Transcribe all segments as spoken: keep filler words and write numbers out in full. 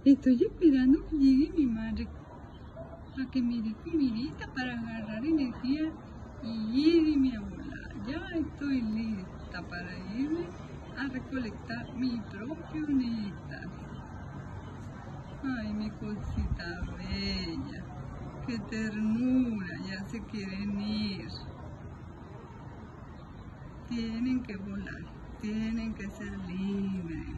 Estoy esperando que llegue mi madre a que me dé comidita para agarrar energía y irme a volar. Ya estoy lista para irme a recolectar mi propio néctar. Ay, mi cosita bella, qué ternura, ya se quieren ir. Tienen que volar, tienen que ser libres.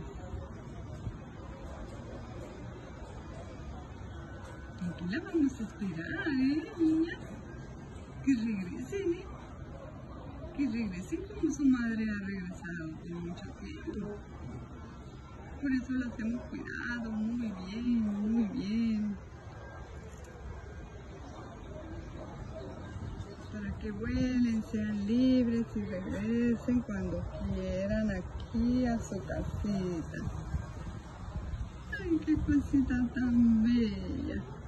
Aquí la vamos a esperar, ¿eh, niñas? Que regresen, ¿eh? Que regresen como su madre ha regresado por mucho tiempo. Por eso las hemos cuidado muy bien, muy bien. Para que vuelen, sean libres y regresen cuando quieran aquí a su casita. Ay, qué cosita tan bella.